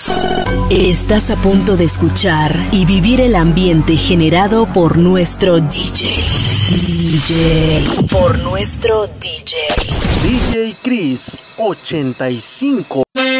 Estás a punto de escuchar y vivir el ambiente generado por nuestro DJ. Por nuestro DJ. DJ Chris 85.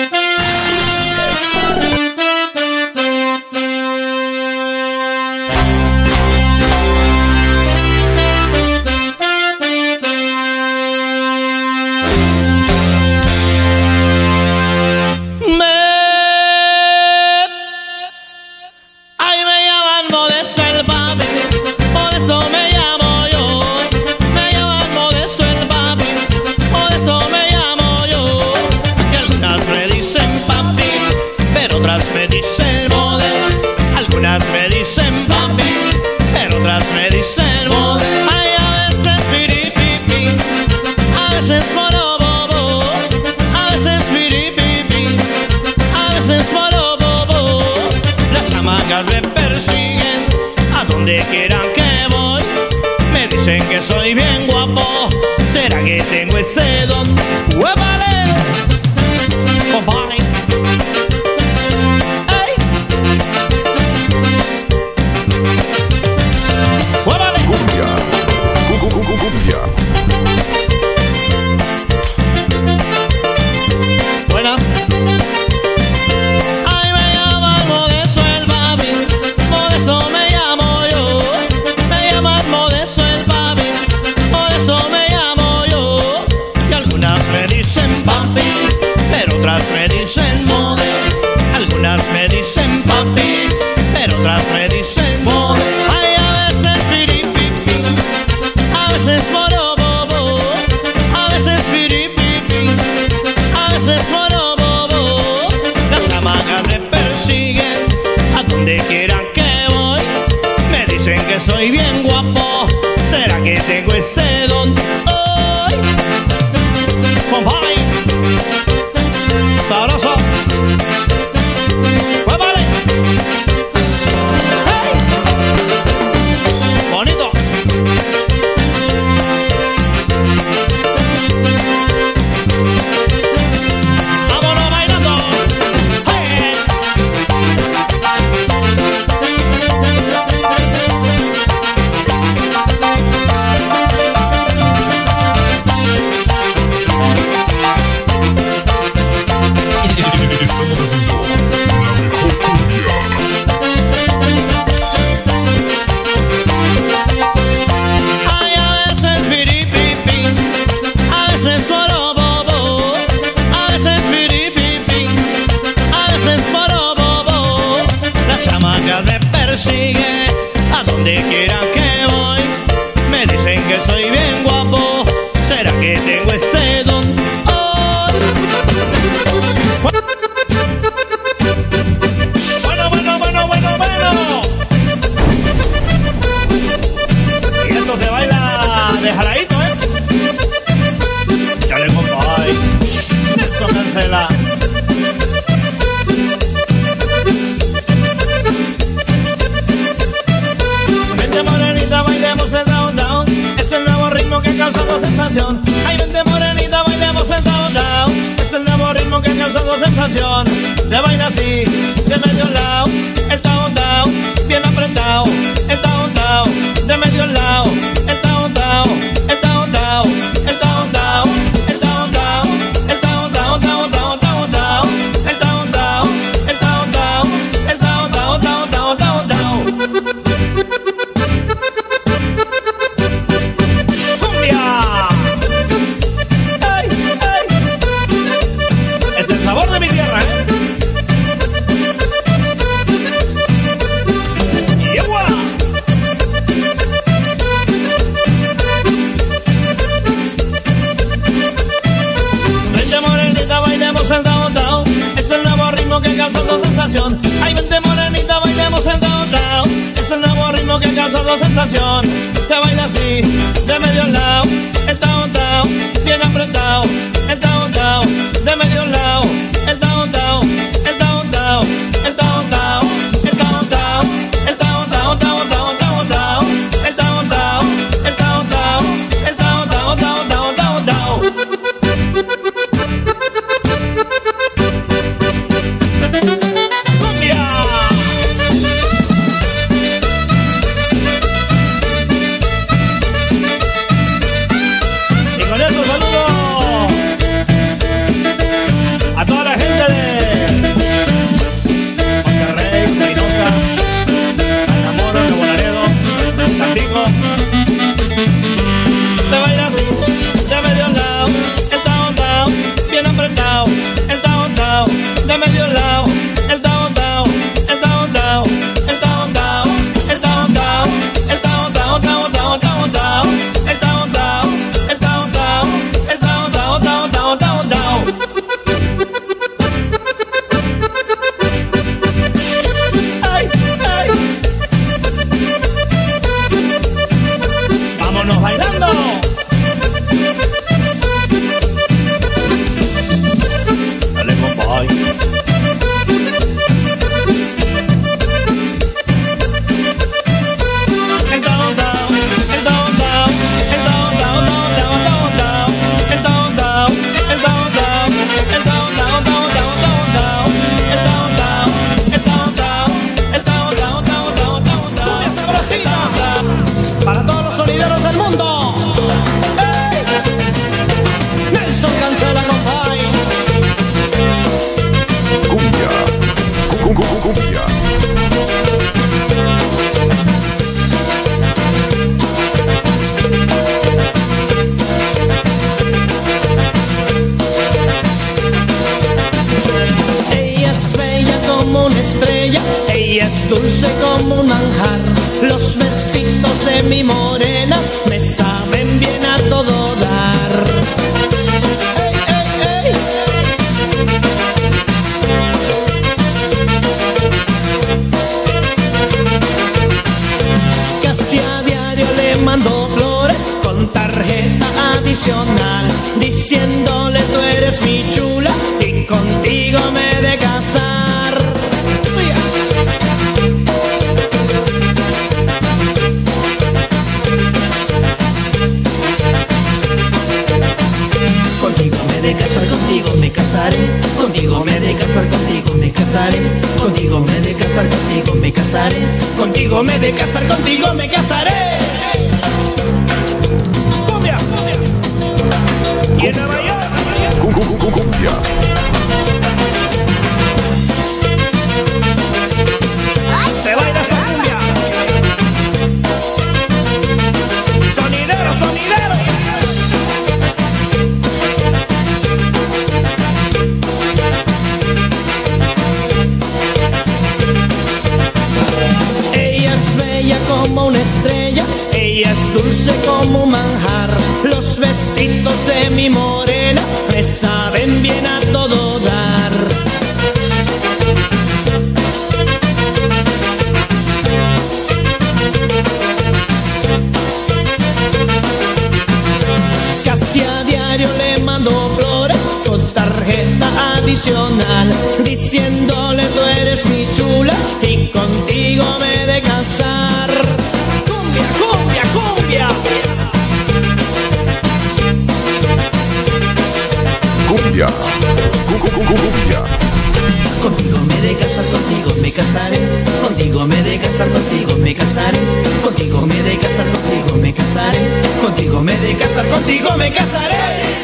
Me persiguen a donde quieran que voy. Me dicen que soy bien guapo. ¿Será que tengo ese don? ¡Huevale! ¡Compadre! ¡Ey! ¡Huevale! Cumbia. Cumbia. Buenas. Otras me dicen model, algunas me dicen papi, pero otras me dicen model. Ay, a veces piripipi, a veces morobobo, a veces piripipi, a veces morobobo. Las chamagas me persiguen a donde quieran que voy. Me dicen que soy bien guapo. ¿Será que tengo ese don? ¡Ay! ¡Compadre! ¡Sabroso! ¡Huevale! ¡Hey! ¡Bonito! ¡Vámonos bailando! ¡Hey! Estamos haciendo la mejor cumbia. Ay, a veces piripipi, a veces morobobo, a veces piripipi, a veces morobobo. Las chamacas me persiguen a donde quieran que voy. Me dicen que soy bien guapo. ¿Será que tengo ese don? Se baila de jaladito, Chale, compadre. Esto cancela. Vente morenita, bailemos el down down. Es el nuevo ritmo que causa sensación. Ay, vente morenita, bailemos el down down. Es el nuevo ritmo que causa sensación. Se baila así, de medio lado. El down down, bien apretado. El down down, de medio lado. El down down, el down down, el down down, el down down, el down down, down down, down down, el down down, el down down, el down down, down down, down down. ¡Cumbia! ¡Ey, ey! Es el sabor de mi tierra, el down down, es el nuevo ritmo que causa sensación. Ay, vente morenita, bailemos el down down. Es el nuevo ritmo que causa sensación. Se baila así, de medio lado. El down down, bien apretado. El down down, de medio lado. El down down, el down down, el down down, el down down, el down down, down down, down down, el down down, el down down, el down down, down down, down down. los sonideros del mundo. ¡Ey! Nelson Cancela, compay. Cumbia. Cumbia. Ella es bella como una estrella, ella es dulce como un manjar. Los besitos de mi morena me saben bien a todo dar. ¡Ey, ey, ey! Casi a diario le mando flores con tarjeta adicional, diciéndole tú eres mi chula y contigo me he de casar. Contigo me he de casar, contigo me casaré. Contigo me he de casar, contigo me casaré. Contigo me he de casar, contigo me casaré. Contigo me he de casar, contigo me casaré. Cumbia, cumbia. Y en Nueva York. Cumbia. Se baila esta cumbia. Sonidero, sonidero. Ella es bella como una estrella, ella es dulce como un manjar. Los besitos de mi morena me saben bien a todo dar. Casi a diario le mando flores con tarjeta adicional, diciéndole tú eres mi chula y contigo me he de casar. Cumbia, cumbia, cumbia. Cumbia. Cumbia. Contigo me he de casar, contigo me casaré. Contigo me he de casar, contigo me casaré. Contigo me he de casar, contigo me casaré. Contigo me he de casar, contigo me casaré.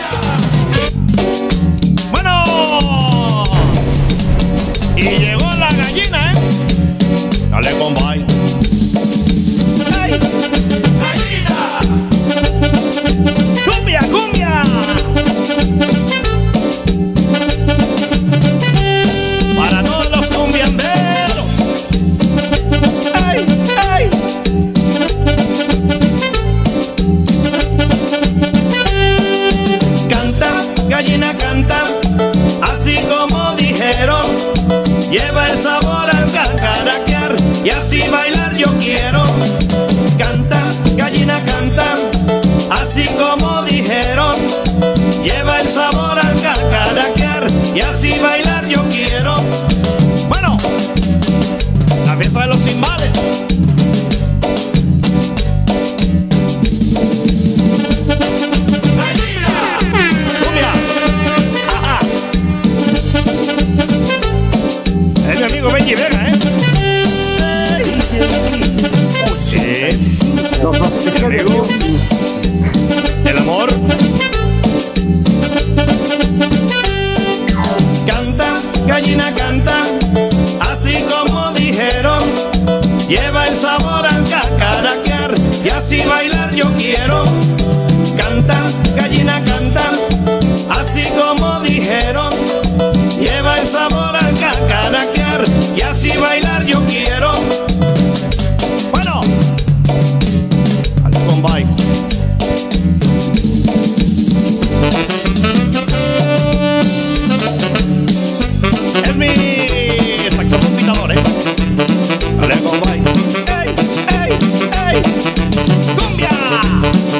Bueno, y llegó la gallina, ¿eh? Dale, compay. ¡Ay! ¡Gallina! ¡Cumbia, cumbia! Para todos los cumbiamberos. ¡Ay, ay! Canta, gallina, canta, así como dijeron. Lleva el sabor al cacaraquear y así bailar yo quiero. Canta, gallina, canta, así como dijeron. Lleva el sabor al cacaraquear y así bailar yo quiero. Bueno, la fiesta de los cimbales. ¡Cumbia! ¡Ajá! Es mi amigo Benji Vega, ¿eh? DJ Chris 85. Mi amigo. El amor. Canta, gallina, canta, así como dijeron. Lleva el sabor al cacaraquear y así bailar yo quiero. Canta, gallina, canta, así como dijeron. Lleva el sabor al cacaraquear y así bailar yo quiero. Bueno, al compay. Es mi saxofón pitador, ¿eh? Dale, compay. ¡Ey, ey, ey! ¡Cumbia!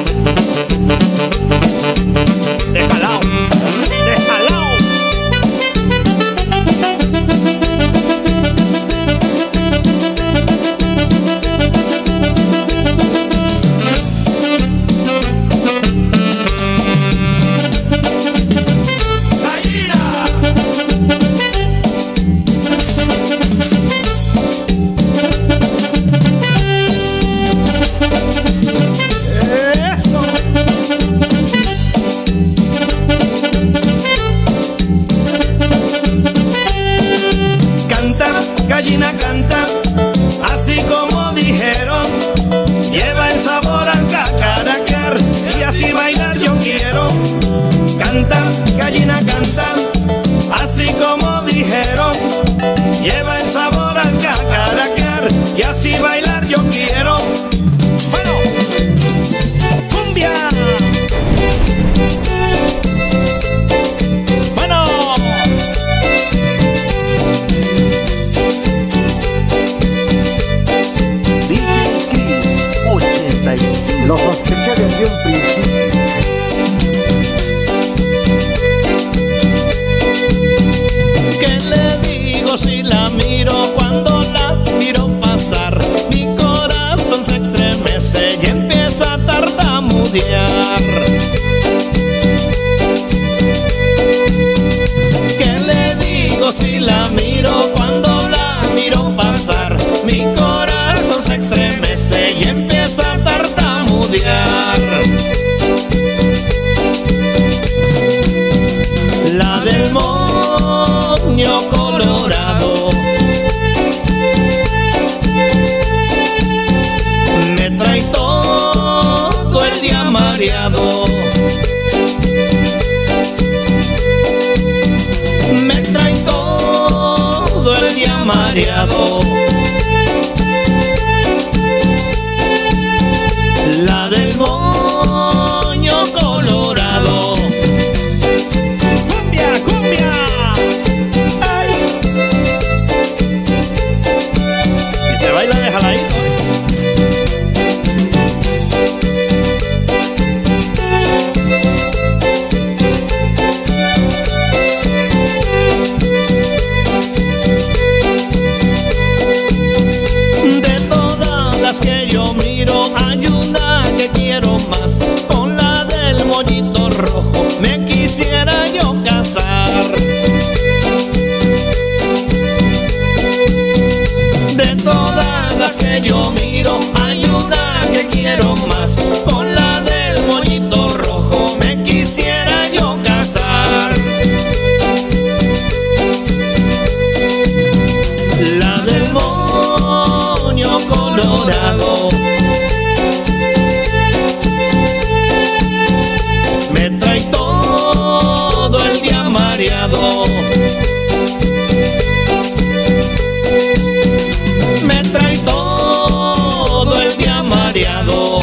sabor al cacaracar y así bailar yo quiero. Canta, gallina canta, así como dijeron. Lleva el sabor al cacaracar y así bailar yo quiero. Bueno, cumbia. Bueno. DJ Chris 85. Lo sospeché desde un principio. ¿Qué le digo si la miro? Cuando la miro pasar, mi corazón se estremece y empieza a tartamudear. ¿Qué le digo si la miro? Cuando la miro pasar, mi corazón se estremece y empieza a tartamudear. La del moño colorado me trae todo el día mareado. Me trae todo el día mareado. La del moño colorado. ¡Cumbia, cumbia! ¡Ay! Y se baila de jaladito. De todas las que yo miro, hay una que quiero más. Con la del moñito rojo me quisiera yo casar. De todas las que yo miro, hay una que quiero más. Con la del moñito rojo me quisiera yo casar. La del moño colorado me trae todo el día mareado. Me trae todo el día mareado.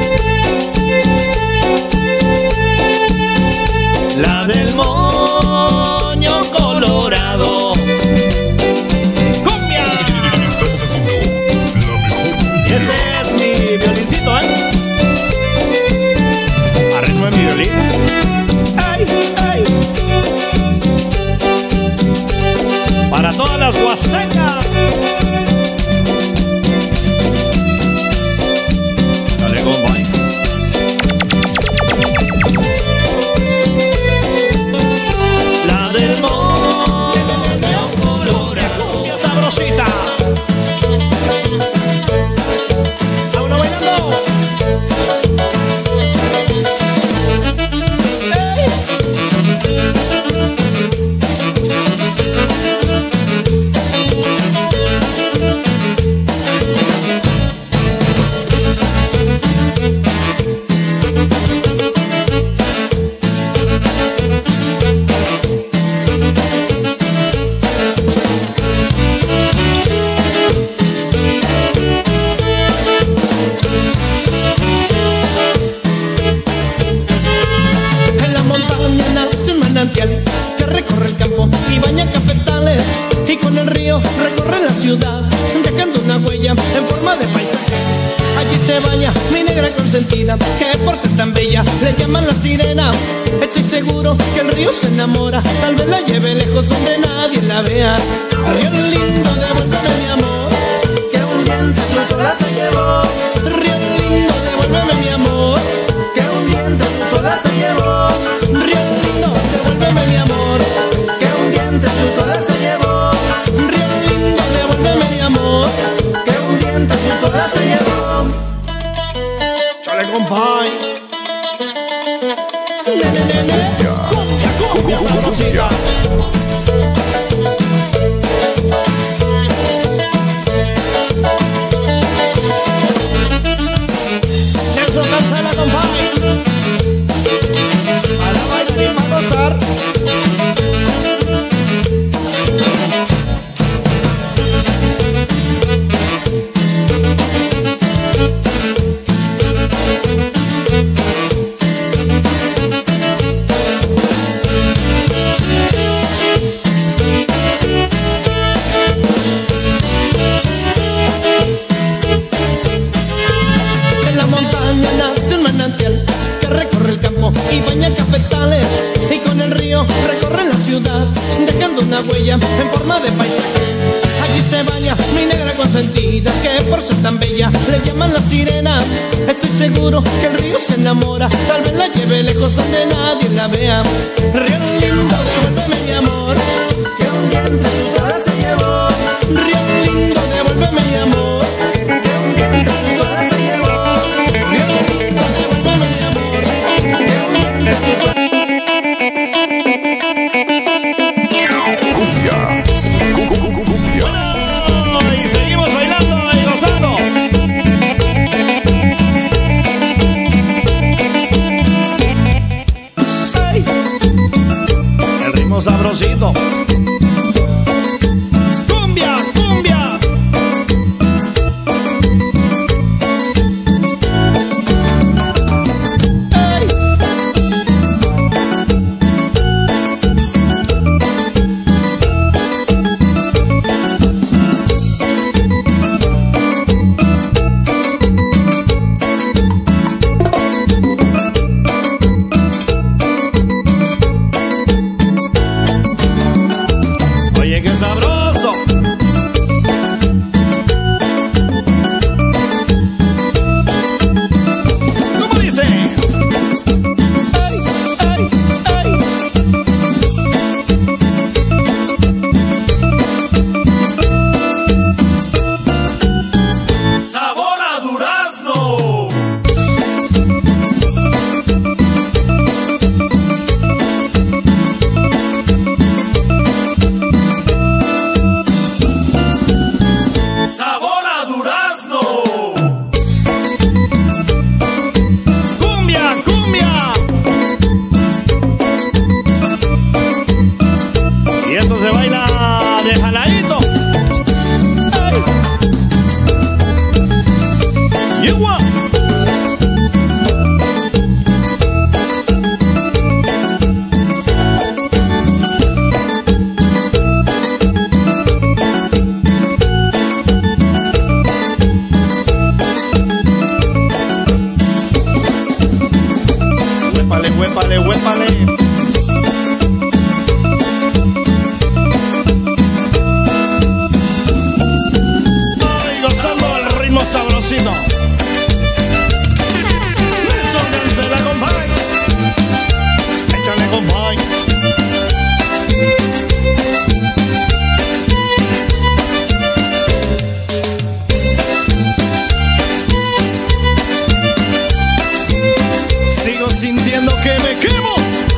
La del moño colorado. ¡Cumbia! Estamos haciendo la mejor cumbia. Ese es mi violincito, Arreglo en mi violín. ¡Ay, ay! Para todas las huastecas. Dale, compadre. La del moño colorado. ¡Cumbia sabrosita! ¡Vámonos bailando! En la montaña nace un manantial que recorre el campo y baña cafetales, y con el río recorre la ciudad, dejando una huella en forma de paisaje. Allí se baña mi negra consentida, que por ser tan bella le llaman la sirena. Estoy seguro que el río se enamora, tal vez la lleve lejos donde nadie la vea. Río lindo, devuélveme mi amor, que un viento tu sola se llevó. Río lindo, devuélveme mi amor, que un viento tu sola se llevó. Río lindo, devuélveme mi amor, que un viento tu sola se llevó. Río lindo, devuélveme mi amor, que un viento tu sola se llevó. Chale, compay. Cumbia, cumbia, sabrosita. manantial que recorre el campo y baña cafetales, y con el río recorre la ciudad, dejando una huella en forma de paisaje. Allí se baña mi negra consentida, que por ser tan bella le llaman la sirena. Estoy seguro que el río se enamora, tal vez la lleve lejos donde nadie la vea. Río lindo, devuélveme mi amor, que un viento tus alas se llevó. Río lindo, devuélveme mi amor, que un viento tus alas se llevó. Río lindo, devuélveme mi amor, que un viento tus alas. Y seguimos bailando y gozando. Ay, el ritmo sabrosito. Cumbia, cumbia. Ay. Oye, qué sabroso. ¿Cómo dice? Ay, ay, ay. ¡Sabor a durazno! ¡Sabor a durazno! Cumbia, cumbia. Y esto se baila de jaladito. Ay. Yegua. Huépale, huépale, huépale. Ay, gozando el ritmo sabrosito. Nelson Cancela, compay. Échale, compay. Sigo sintiendo que me quemo.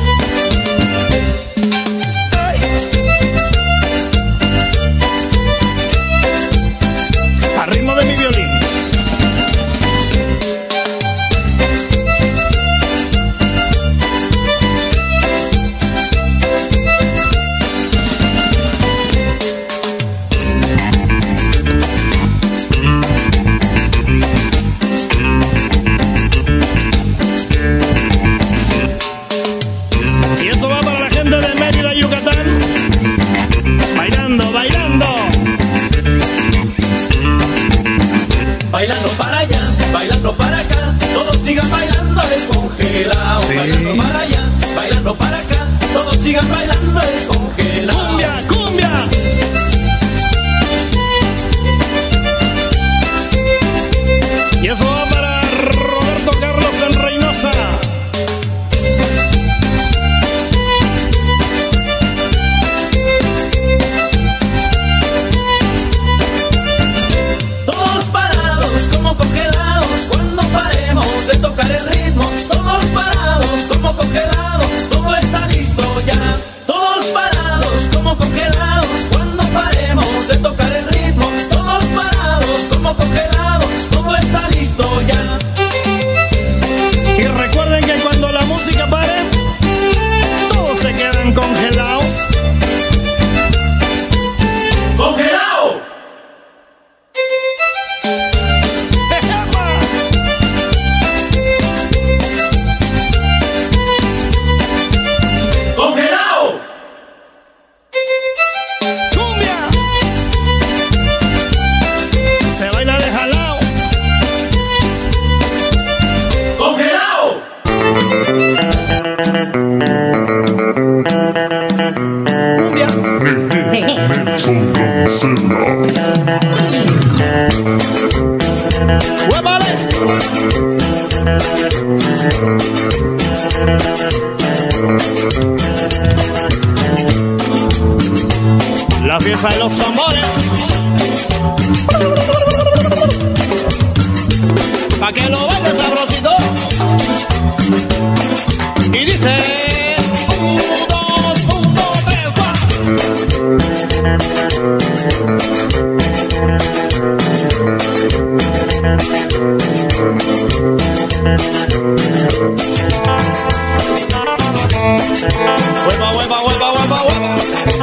Ay. Al ritmo de mi violín. Y eso va para la gente de Mérida, Yucatán. Bailando, bailando. Bailando para allá, bailando para acá, todos sigan bailando el congelado. Sí. Bailando para allá, bailando para acá, todos sigan bailando el congelado. Cumbia, cumbia. Y eso va para Roberto Carlos en Reynosa. Todos parados como congelados, cuando paremos de tocar el ritmo. Todos parados como congelados, todo está listo ya. Todos La fiesta de los amores, pa' que lo bailes sabrosito. Y dice 1, 2, 1, 3, 4. Hueva, hueva, hueva, hueva, hueva.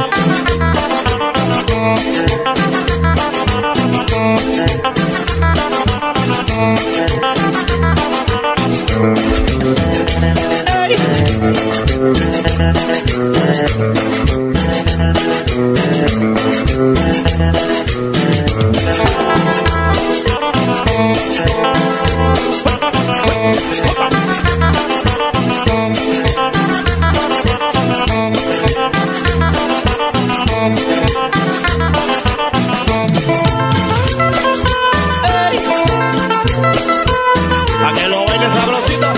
Pa' que lo bailes sabrosito.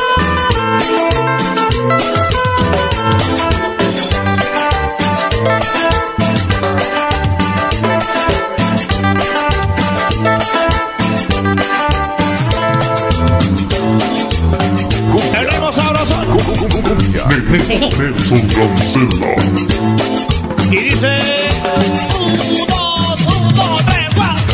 El ritmo sabroso. Nelson Cancela. Y dice 1, 2, 1, 3,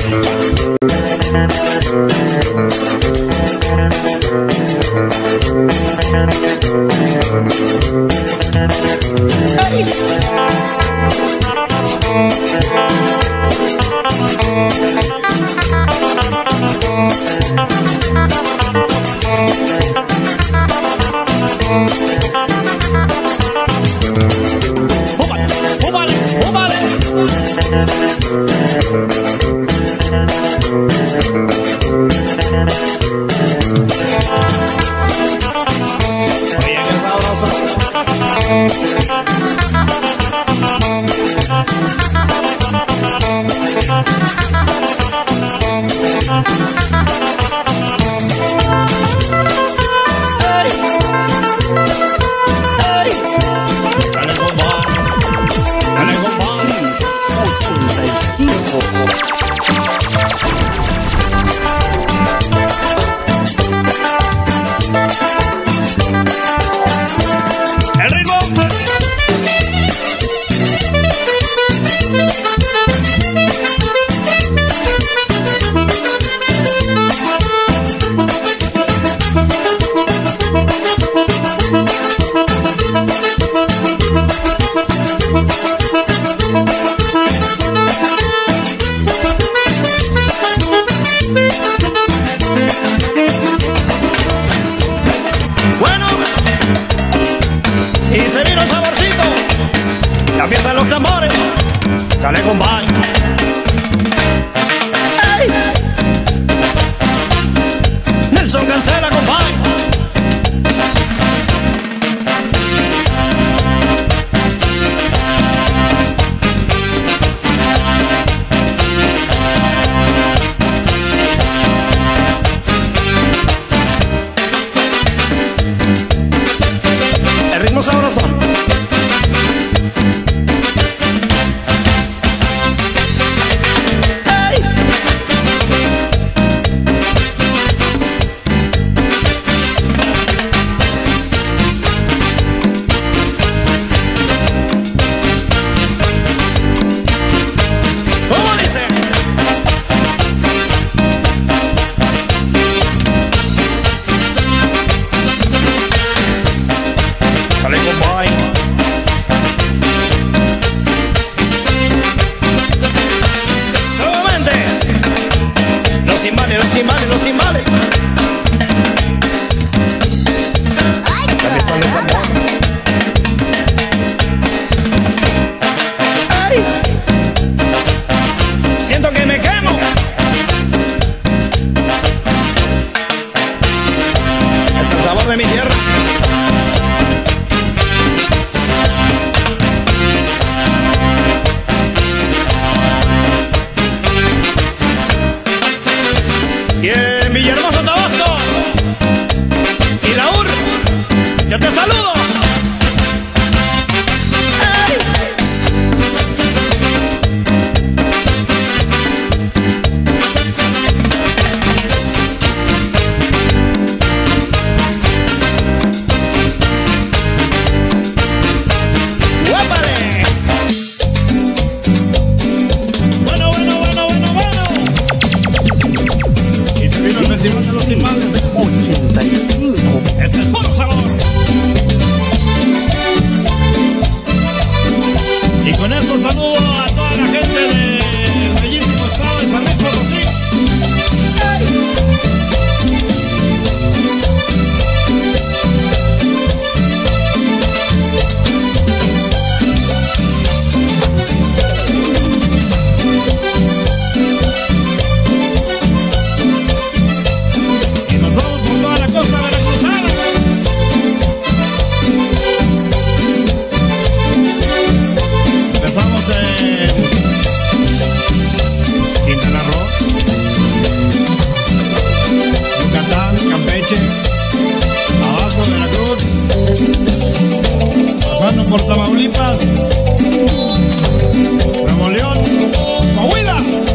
Oye, qué sabroso. Dale, compa. Dale, compa. 85. El ritmo. Bueno, y se vino el saborcito, la fiesta de los amores, dale compa. ¡Ey! Nelson Cancela, compa. El ritmo sabroso. ¡Ey! ¿Cómo dice? Dale, compa. Nuevamente. Los cimbales, los cimbales, los cimbales. La fiesta de los amores. ¡Ay! Siento que me quemo. Es el sabor de mi tierra. Y en Villahermosa, Tabasco, por Tamaulipas, Nuevo León, Coahuila.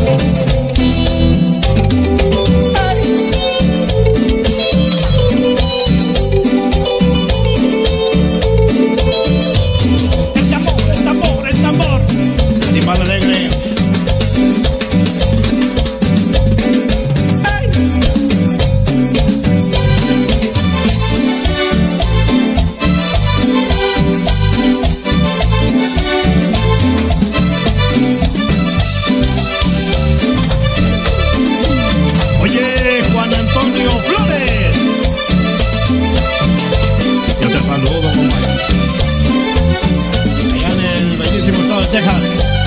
El tambor, el timbal alegre. Texas.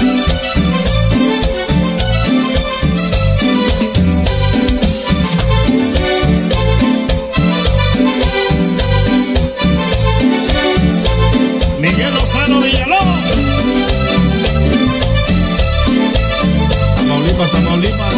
Miguel Lozano Villalobos. Tamaulipas, Tamaulipas.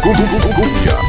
Cumbia.